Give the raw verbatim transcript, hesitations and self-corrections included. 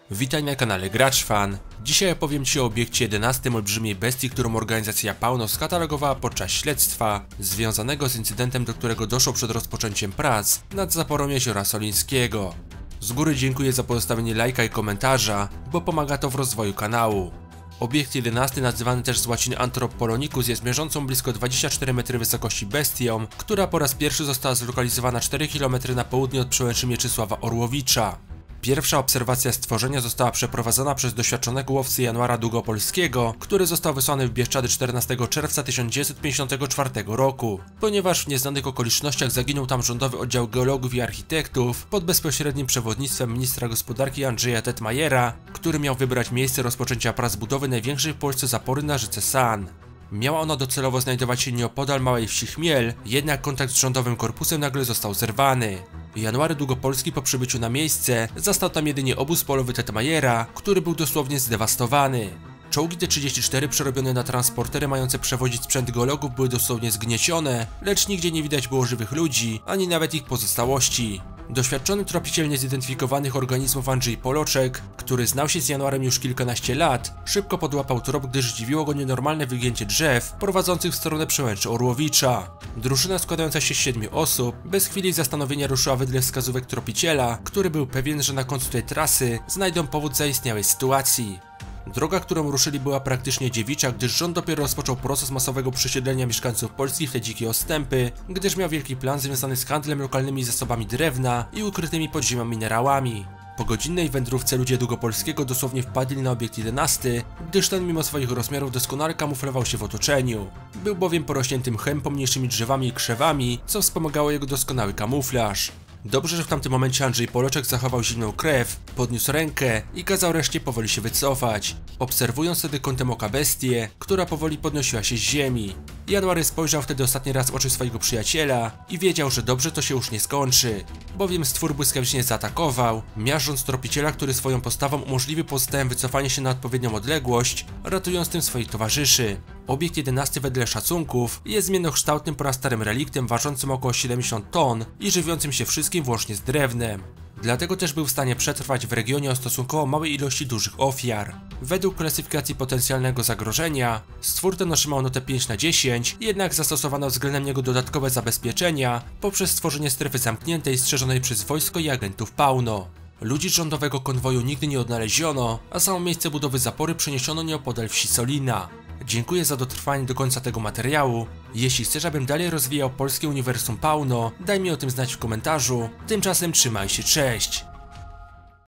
Witaj na kanale GraczFan. Dzisiaj opowiem Ci o obiekcie jedenastym olbrzymiej bestii, którą organizacja Pauno skatalogowała podczas śledztwa związanego z incydentem, do którego doszło przed rozpoczęciem prac nad zaporą Jeziora Solińskiego. Z góry dziękuję za pozostawienie lajka i komentarza, bo pomaga to w rozwoju kanału. Obiekt jedenasty, nazywany też z łaciny Anthropolonicus, jest mierzącą blisko dwadzieścia cztery metry wysokości bestią, która po raz pierwszy została zlokalizowana cztery kilometry na południe od przełęczy Mieczysława Orłowicza. Pierwsza obserwacja stworzenia została przeprowadzona przez doświadczonego łowcę Januara Długopolskiego, który został wysłany w Bieszczady czternastego czerwca tysiąc dziewięćset pięćdziesiątego czwartego roku. Ponieważ w nieznanych okolicznościach zaginął tam rządowy oddział geologów i architektów pod bezpośrednim przewodnictwem ministra gospodarki Andrzeja Tetmajera, który miał wybrać miejsce rozpoczęcia prac budowy największej w Polsce zapory na rzece San. Miała ona docelowo znajdować się nieopodal małej wsi Chmiel, jednak kontakt z rządowym korpusem nagle został zerwany. January Długopolski po przybyciu na miejsce zastał tam jedynie obóz polowy Tetmajera, który był dosłownie zdewastowany. Czołgi T trzydzieści cztery przerobione na transportery mające przewozić sprzęt geologów były dosłownie zgniecione, lecz nigdzie nie widać było żywych ludzi, ani nawet ich pozostałości. Doświadczony tropiciel niezidentyfikowanych organizmów Andrzej Poloczek, który znał się z Januarem już kilkanaście lat, szybko podłapał trop, gdyż zdziwiło go nienormalne wygięcie drzew prowadzących w stronę przełęczy Orłowicza. Drużyna składająca się z siedmiu osób bez chwili zastanowienia ruszyła wedle wskazówek tropiciela, który był pewien, że na końcu tej trasy znajdą powód zaistniałej sytuacji. Droga, którą ruszyli, była praktycznie dziewicza, gdyż rząd dopiero rozpoczął proces masowego przesiedlenia mieszkańców Polski w te dzikie ostępy, gdyż miał wielki plan związany z handlem lokalnymi zasobami drewna i ukrytymi pod ziemią minerałami. Po godzinnej wędrówce ludzie Długopolskiego dosłownie wpadli na obiekt jedenasty, gdyż ten mimo swoich rozmiarów doskonale kamuflował się w otoczeniu. Był bowiem porośnięty mchem, pomniejszymi drzewami i krzewami, co wspomagało jego doskonały kamuflaż. Dobrze, że w tamtym momencie Andrzej Poloczek zachował zimną krew, podniósł rękę i kazał reszcie powoli się wycofać, obserwując wtedy kątem oka bestię, która powoli podnosiła się z ziemi. January spojrzał wtedy ostatni raz w oczy swojego przyjaciela i wiedział, że dobrze to się już nie skończy, bowiem stwór błyskawicznie zaatakował, miażdżąc tropiciela, który swoją postawą umożliwił pozostałym wycofanie się na odpowiednią odległość, ratując tym swoich towarzyszy. Obiekt jedenasty wedle szacunków jest zmiennokształtnym prastarym reliktem ważącym około siedemdziesiąt ton i żywiącym się wszystkim włącznie z drewnem. Dlatego też był w stanie przetrwać w regionie o stosunkowo małej ilości dużych ofiar. Według klasyfikacji potencjalnego zagrożenia, stwór ten otrzymał notę pięć na dziesięć, jednak zastosowano względem niego dodatkowe zabezpieczenia poprzez stworzenie strefy zamkniętej strzeżonej przez wojsko i agentów Pauno. Ludzi z rządowego konwoju nigdy nie odnaleziono, a samo miejsce budowy zapory przeniesiono nieopodal wsi Solina. Dziękuję za dotrwanie do końca tego materiału. Jeśli chcesz, abym dalej rozwijał polskie uniwersum Pauno, daj mi o tym znać w komentarzu. Tymczasem trzymaj się, cześć!